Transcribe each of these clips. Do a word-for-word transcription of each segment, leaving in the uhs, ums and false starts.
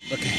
Okay.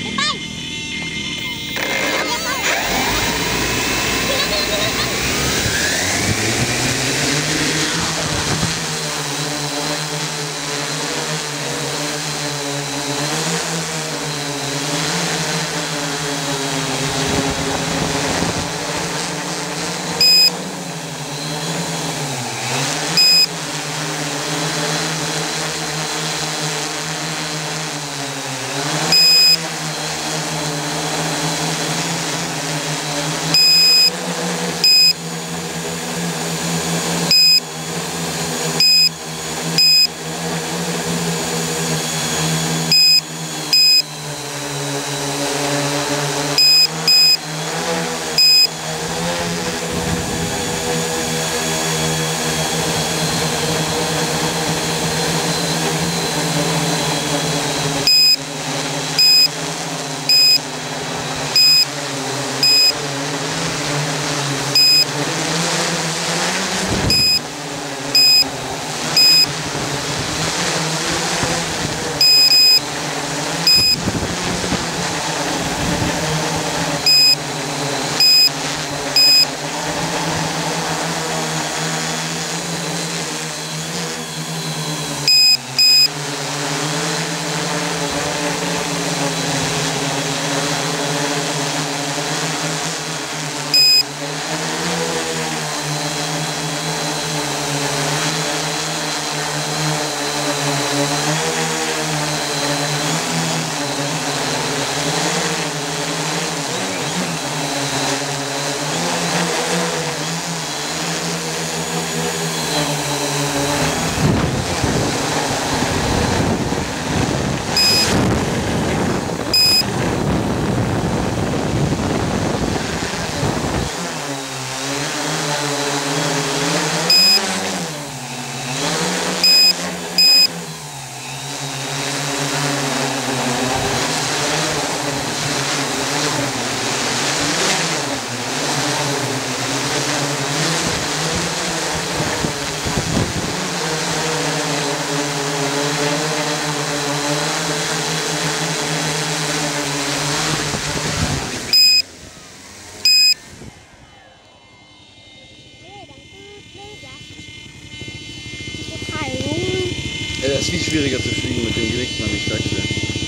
Es ist viel schwieriger zu fliegen mit dem Gewicht, Mann, ich sag's dir.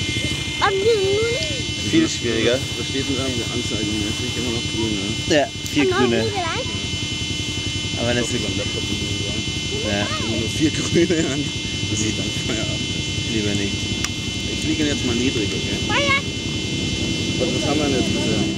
Viel schwieriger. Was steht denn da in der Anzeige? Mäßig immer noch grün, ne? Ja, vier grüne. Aber das ist beim Laptop ja. Wenn man nur vier grüne an, das sieht dann Feierabend. Lieber nicht. Ich fliege jetzt mal niedrig, okay? Was haben wir denn jetzt bisher?